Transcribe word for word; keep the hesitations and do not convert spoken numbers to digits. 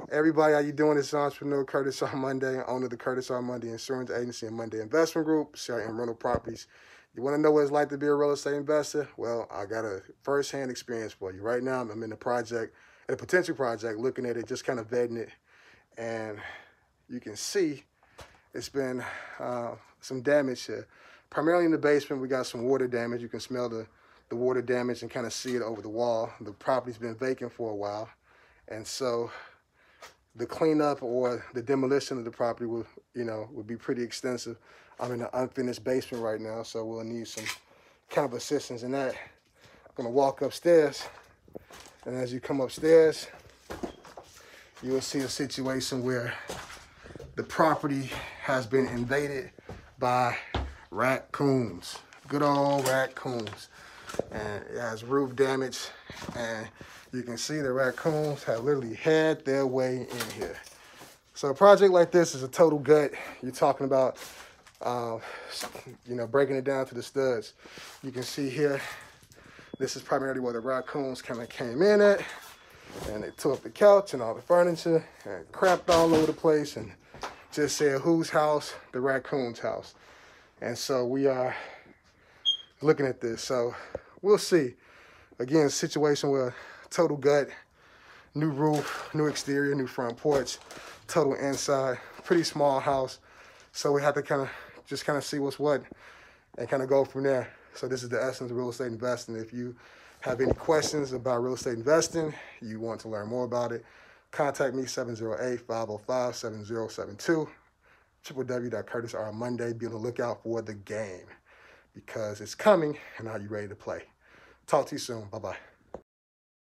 Everybody, how you doing? This is Entrepreneur Curtis R. Monday, owner of the Curtis R. Monday Insurance Agency and Monday Investment Group, C R M Rental Properties. You want to know what it's like to be a real estate investor? Well, I got a first-hand experience for you. Right now, I'm in a project, a potential project, looking at it, just kind of vetting it, and you can see it's been uh, some damage here. Primarily in the basement, we got some water damage. You can smell the, the water damage and kind of see it over the wall. The property's been vacant for a while, and so the cleanup or the demolition of the property will, you know, would be pretty extensive. I'm in an unfinished basement right now, so we'll need some kind of assistance in that. I'm gonna walk upstairs, and as you come upstairs, you will see a situation where the property has been invaded by raccoons, good old raccoons, and it has roof damage, and you can see the raccoons have literally had their way in here. So a project like this is a total gut. You're talking about, uh, you know, breaking it down to the studs. You can see here, this is primarily where the raccoons kind of came in at, and they tore up the couch and all the furniture and crapped all over the place and just said, whose house? The raccoon's house. And so we are looking at this. So we'll see. Again, a situation where total gut, new roof, new exterior, new front porch, total inside, pretty small house. So we have to kind of just kind of see what's what and kind of go from there. So this is the essence of real estate investing. If you have any questions about real estate investing, you want to learn more about it, contact me, seven zero eight, five oh five, seven zero seven two, w w w dot curtis r monday. Be on the lookout for the game because it's coming, and are you ready to play? Talk to you soon. Bye-bye.